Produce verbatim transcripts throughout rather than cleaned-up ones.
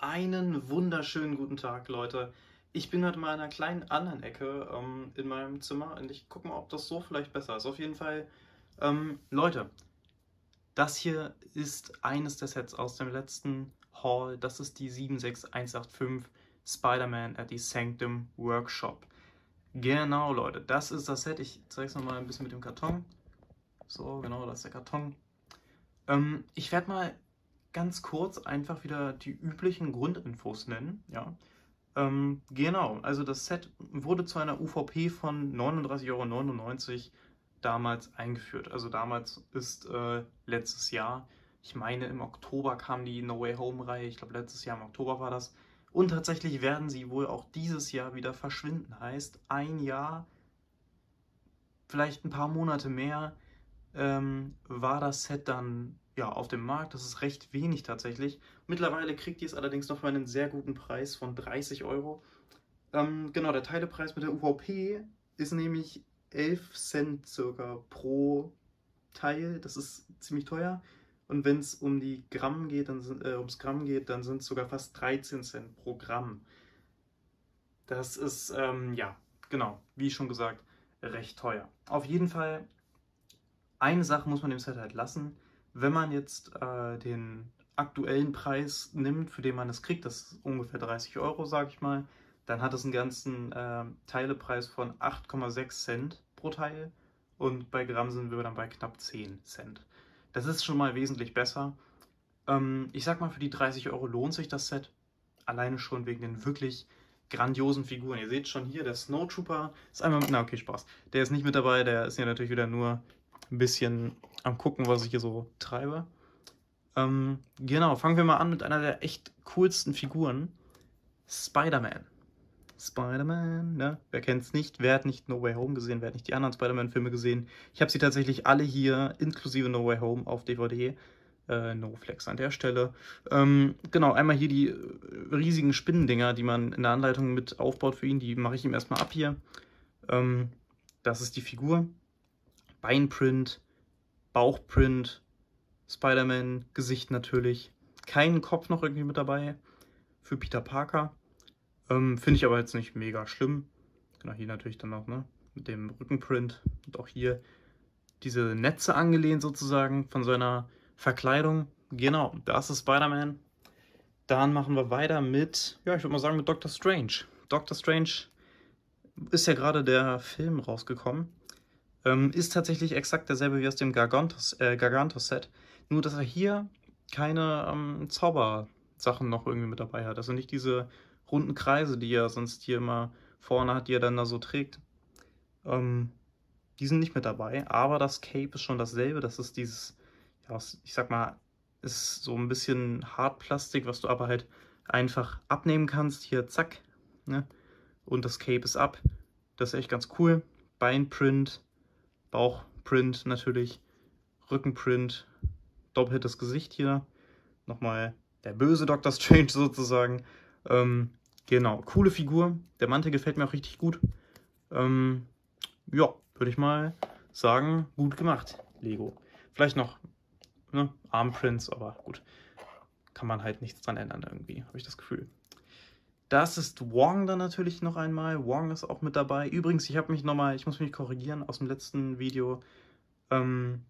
Einen wunderschönen guten Tag, Leute. Ich bin heute mal in einer kleinen anderen Ecke ähm, in meinem Zimmer und ich gucke mal, ob das so vielleicht besser ist. Auf jeden Fall, ähm, Leute, das hier ist eines der Sets aus dem letzten Haul. Das ist die sieben sechs eins acht fünf Spider-Man at the Sanctum Workshop. Genau, Leute, das ist das Set. Ich zeige es nochmal ein bisschen mit dem Karton. So, genau, das ist der Karton. Ähm, ich werde mal ganz kurz einfach wieder die üblichen Grundinfos nennen. Ja. Ähm, genau, also das Set wurde zu einer U V P von neununddreißig Euro neunundneunzig damals eingeführt. Also damals ist äh, letztes Jahr, ich meine im Oktober kam die No Way Home Reihe, ich glaube letztes Jahr im Oktober war das. Und tatsächlich werden sie wohl auch dieses Jahr wieder verschwinden. Heißt, ein Jahr, vielleicht ein paar Monate mehr, ähm, war das Set dann ja, auf dem Markt. Das ist recht wenig tatsächlich. Mittlerweile kriegt ihr es allerdings noch für einen sehr guten Preis von dreißig Euro. Ähm, genau, der Teilepreis mit der U V P ist nämlich elf Cent circa pro Teil. Das ist ziemlich teuer. Und wenn es um die Gramm geht, dann sind, äh, ums Gramm geht, dann sind es sogar fast dreizehn Cent pro Gramm. Das ist, ähm, ja, genau, wie schon gesagt, recht teuer. Auf jeden Fall, eine Sache muss man dem Set halt lassen. Wenn man jetzt äh, den aktuellen Preis nimmt, für den man es kriegt, das ist ungefähr dreißig Euro, sage ich mal, dann hat es einen ganzen äh, Teilepreis von acht Komma sechs Cent pro Teil und bei Gramm sind wir dann bei knapp zehn Cent. Das ist schon mal wesentlich besser. Ähm, ich sag mal, für die dreißig Euro lohnt sich das Set, alleine schon wegen den wirklich grandiosen Figuren. Ihr seht schon hier, der Snowtrooper ist einmal mit, na okay, Spaß. Der ist nicht mit dabei, der ist hier natürlich wieder nur ein bisschen am gucken, was ich hier so treibe. Ähm, genau, fangen wir mal an mit einer der echt coolsten Figuren. Spider-Man. Spider-Man, ne? Wer kennt's nicht? Wer hat nicht No Way Home gesehen? Wer hat nicht die anderen Spider-Man-Filme gesehen? Ich habe sie tatsächlich alle hier, inklusive No Way Home, auf D V D. Äh, no Flex an der Stelle. Ähm, genau, einmal hier die riesigen Spinnendinger, die man in der Anleitung mit aufbaut für ihn. Die mache ich ihm erstmal ab hier. Ähm, das ist die Figur. Beinprint, Bauchprint, Spider-Man-Gesicht natürlich. Keinen Kopf noch irgendwie mit dabei für Peter Parker. Ähm, Finde ich aber jetzt nicht mega schlimm. Genau, hier natürlich dann noch, ne, mit dem Rückenprint. Und auch hier diese Netze angelehnt sozusagen von seiner Verkleidung. Genau, das ist Spider-Man. Dann machen wir weiter mit, ja, ich würde mal sagen, mit Doctor Strange. Doctor Strange ist ja gerade der Film rausgekommen. Ähm, ist tatsächlich exakt derselbe wie aus dem Gargantos, äh, Gargantos-Set. Nur, dass er hier keine ähm, Zaubersachen noch irgendwie mit dabei hat. Also nicht diese runden Kreise, die er sonst hier immer vorne hat, die er dann da so trägt. Ähm, die sind nicht mit dabei, aber das Cape ist schon dasselbe. Das ist dieses, ja, ich sag mal, ist so ein bisschen Hartplastik, was du aber halt einfach abnehmen kannst. Hier, zack, ne? Und das Cape ist ab. Das ist echt ganz cool. Beinprint, Bauchprint natürlich, Rückenprint, doppeltes Gesicht hier. Nochmal der böse Doctor Strange sozusagen. Ähm, genau, coole Figur. Der Mantel gefällt mir auch richtig gut. Ähm, ja, würde ich mal sagen, gut gemacht, Lego. Vielleicht noch ne, Armprints, aber gut. Kann man halt nichts dran ändern irgendwie, habe ich das Gefühl. Das ist Wong dann natürlich noch einmal. Wong ist auch mit dabei. Übrigens, ich habe mich nochmal, ich muss mich korrigieren aus dem letzten Video. Ähm,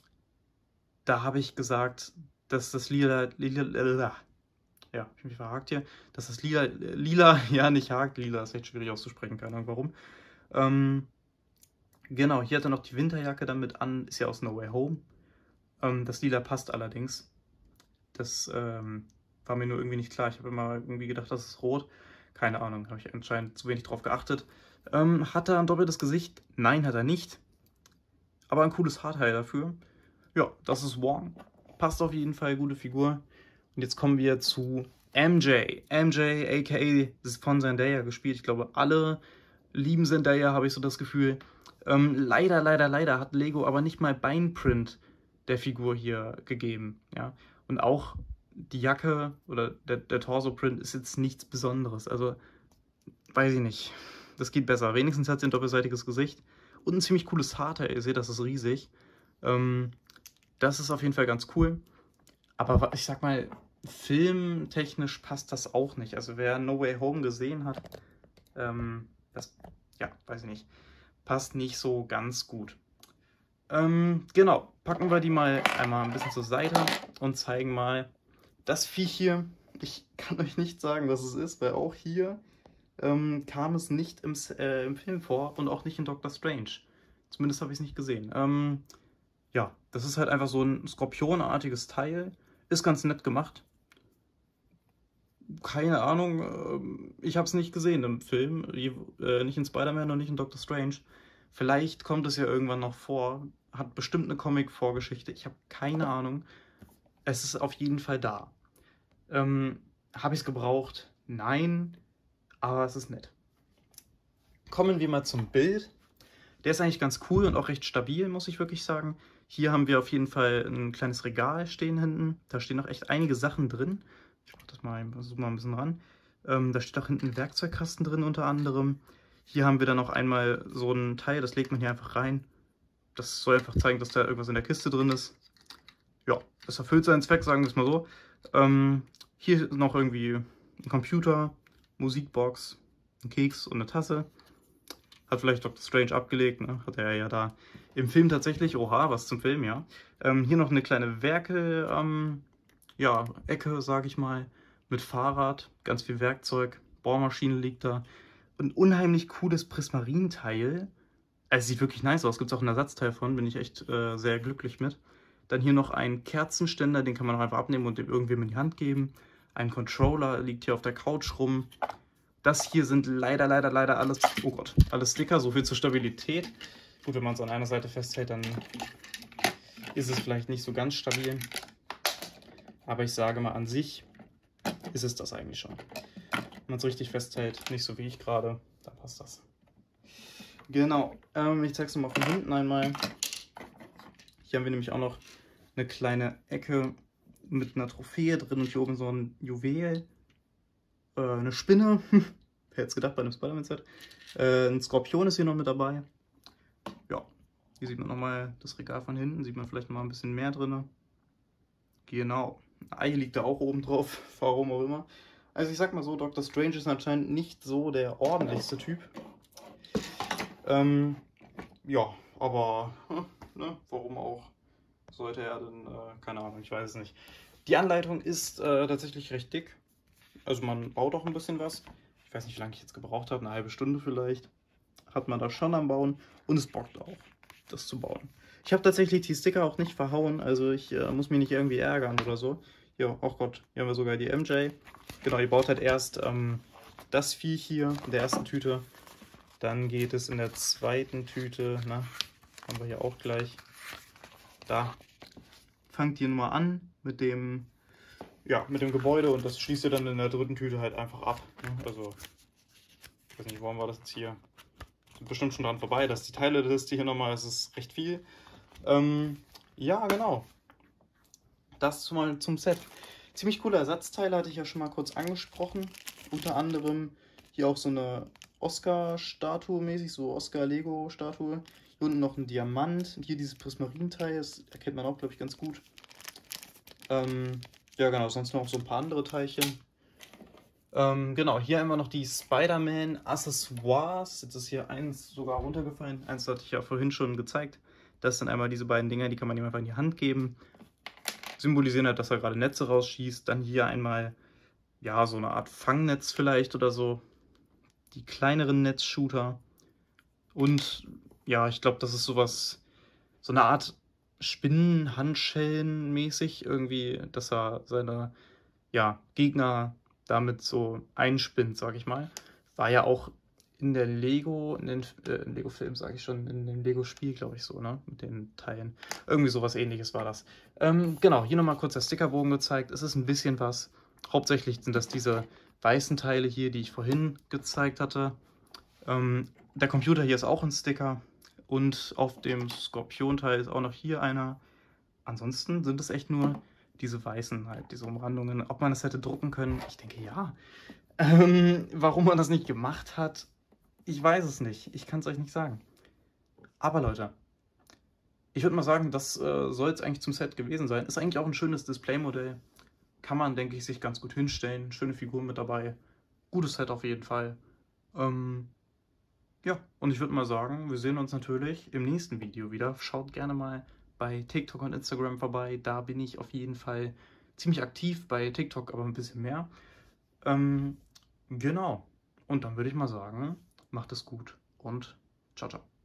da habe ich gesagt, dass das lila, lila, lila ja, ich bin mich verhakt hier, dass das lila, lila, ja nicht hakt, lila ist echt schwierig auszusprechen, keine Ahnung warum. Ähm, genau, hier hat er noch die Winterjacke damit an, ist ja aus No Way Home. Ähm, das lila passt allerdings. Das ähm, war mir nur irgendwie nicht klar. Ich habe immer irgendwie gedacht, das ist rot. Keine Ahnung, habe ich anscheinend zu wenig drauf geachtet. Ähm, hat er ein doppeltes Gesicht? Nein, hat er nicht. Aber ein cooles Haarteil dafür. Ja, das ist Wong. Passt auf jeden Fall, gute Figur. Und jetzt kommen wir zu M J. M J, aka von Zendaya gespielt. Ich glaube, alle lieben Zendaya, habe ich so das Gefühl. Ähm, leider, leider, leider hat Lego aber nicht mal Beinprint der Figur hier gegeben. Ja? Und auch die Jacke oder der, der Torso-Print ist jetzt nichts Besonderes. Also, weiß ich nicht. Das geht besser. Wenigstens hat sie ein doppelseitiges Gesicht und ein ziemlich cooles Haarteil. Ihr seht, das ist riesig. Ähm, das ist auf jeden Fall ganz cool. Aber ich sag mal, filmtechnisch passt das auch nicht. Also wer No Way Home gesehen hat, ähm, das, ja, weiß ich nicht, passt nicht so ganz gut. Ähm, genau, packen wir die mal einmal ein bisschen zur Seite und zeigen mal das Viech hier. Ich kann euch nicht sagen, was es ist, weil auch hier ähm, kam es nicht im, äh, im Film vor und auch nicht in Doctor Strange. Zumindest habe ich es nicht gesehen. Ähm, ja, das ist halt einfach so ein skorpionartiges Teil. Ist ganz nett gemacht. Keine Ahnung, ähm, ich habe es nicht gesehen im Film, äh, nicht in Spider-Man und nicht in Doctor Strange. Vielleicht kommt es ja irgendwann noch vor, hat bestimmt eine Comic-Vorgeschichte, ich habe keine Ahnung. Es ist auf jeden Fall da. Ähm, habe ich es gebraucht? Nein, aber es ist nett. Kommen wir mal zum Bild. Der ist eigentlich ganz cool und auch recht stabil, muss ich wirklich sagen. Hier haben wir auf jeden Fall ein kleines Regal stehen hinten. Da stehen noch echt einige Sachen drin. Ich mach das mal, zoome mal ein bisschen ran. Ähm, da steht auch hinten ein Werkzeugkasten drin unter anderem. Hier haben wir dann noch einmal so ein Teil, das legt man hier einfach rein. Das soll einfach zeigen, dass da irgendwas in der Kiste drin ist. Ja, das erfüllt seinen Zweck, sagen wir es mal so. Ähm, hier noch irgendwie ein Computer, Musikbox, ein Keks und eine Tasse. Hat vielleicht Doctor Strange abgelegt, ne? Hat er ja da im Film tatsächlich. Oha, was zum Film, ja. Ähm, hier noch eine kleine Werke, ähm, ja, Ecke, sag ich mal, mit Fahrrad, ganz viel Werkzeug, Bohrmaschine liegt da. Ein unheimlich cooles Prismarinteil. Es sieht wirklich nice aus, gibt es auch ein Ersatzteil von, bin ich echt äh, sehr glücklich mit. Dann hier noch ein Kerzenständer, den kann man auch einfach abnehmen und dem irgendwem in die Hand geben. Ein Controller liegt hier auf der Couch rum. Das hier sind leider, leider, leider alles, oh Gott, alles Sticker, so viel zur Stabilität. Gut, wenn man es an einer Seite festhält, dann ist es vielleicht nicht so ganz stabil. Aber ich sage mal, an sich ist es das eigentlich schon. Wenn man es richtig festhält, nicht so wie ich gerade, dann passt das. Genau, ähm, ich zeige es nochmal von hinten einmal. Hier haben wir nämlich auch noch eine kleine Ecke mit einer Trophäe drin und hier oben so ein Juwel. Äh, eine Spinne, wer hätte es gedacht bei einem Spider-Man-Set. Äh, ein Skorpion ist hier noch mit dabei. Ja, hier sieht man nochmal das Regal von hinten, sieht man vielleicht noch mal ein bisschen mehr drin. Genau, ein Ei liegt da auch oben drauf, warum auch immer. Also ich sag mal so, Doctor Strange ist anscheinend nicht so der ordentlichste Typ. Ähm, ja, aber ne, warum auch sollte er denn, äh, keine Ahnung, ich weiß es nicht. Die Anleitung ist äh, tatsächlich recht dick. Also man baut auch ein bisschen was. Ich weiß nicht, wie lange ich jetzt gebraucht habe, eine halbe Stunde vielleicht. Hat man da schon am Bauen und es bockt auch, das zu bauen. Ich habe tatsächlich die Sticker auch nicht verhauen, also ich äh, muss mich nicht irgendwie ärgern oder so. Ja, oh Gott, hier haben wir sogar die M J. Genau, die baut halt erst ähm, das Vieh hier in der ersten Tüte. Dann geht es in der zweiten Tüte, na, haben wir hier auch gleich. Da fangt ihr mal an mit dem, ja, mit dem Gebäude und das schließt ihr dann in der dritten Tüte halt einfach ab. Also, ich weiß nicht, warum war das jetzt hier? Sind bestimmt schon dran vorbei, dass die Teile-Liste hier nochmal, es ist recht viel. Ähm, ja, genau. Das mal zum Set. Ziemlich coole Ersatzteile hatte ich ja schon mal kurz angesprochen. Unter anderem hier auch so eine Oscar-Statue mäßig, so Oscar-Lego-Statue. Hier unten noch ein Diamant. Und hier dieses Prismarinteil, das erkennt man auch, glaube ich, ganz gut. Ähm, ja, genau, sonst noch so ein paar andere Teilchen. Ähm, genau, hier immer noch die Spider-Man-Accessoires. Jetzt ist hier eins sogar runtergefallen. Eins hatte ich ja vorhin schon gezeigt. Das sind einmal diese beiden Dinger, die kann man ihm einfach in die Hand geben. Symbolisieren halt, dass er gerade Netze rausschießt. Dann hier einmal, ja, so eine Art Fangnetz vielleicht oder so. Die kleineren Netzshooter. Und ja, ich glaube, das ist sowas, so eine Art Spinnenhandschellen mäßig irgendwie, dass er seine, ja, Gegner damit so einspinnt, sag ich mal. War ja auch in der Lego, in den äh, Lego-Film, sage ich schon, in dem Lego-Spiel, glaube ich, so, ne? Mit den Teilen. Irgendwie sowas Ähnliches war das. Ähm, genau, hier nochmal kurz der Stickerbogen gezeigt. Es ist ein bisschen was. Hauptsächlich sind das diese weißen Teile hier, die ich vorhin gezeigt hatte. Ähm, der Computer hier ist auch ein Sticker. Und auf dem Skorpion-Teil ist auch noch hier einer. Ansonsten sind es echt nur diese weißen halt, diese Umrandungen. Ob man das hätte drucken können? Ich denke, ja. Ähm, warum man das nicht gemacht hat, ich weiß es nicht. Ich kann es euch nicht sagen. Aber Leute, ich würde mal sagen, das äh, soll es eigentlich zum Set gewesen sein. Ist eigentlich auch ein schönes Displaymodell. kann man, denke ich, sich ganz gut hinstellen. Schöne Figuren mit dabei. Gutes Set auf jeden Fall. Ähm, ja, und ich würde mal sagen, wir sehen uns natürlich im nächsten Video wieder. Schaut gerne mal bei TikTok und Instagram vorbei. Da bin ich auf jeden Fall ziemlich aktiv, bei TikTok aber ein bisschen mehr. Ähm, genau. Und dann würde ich mal sagen, macht es gut und ciao, ciao.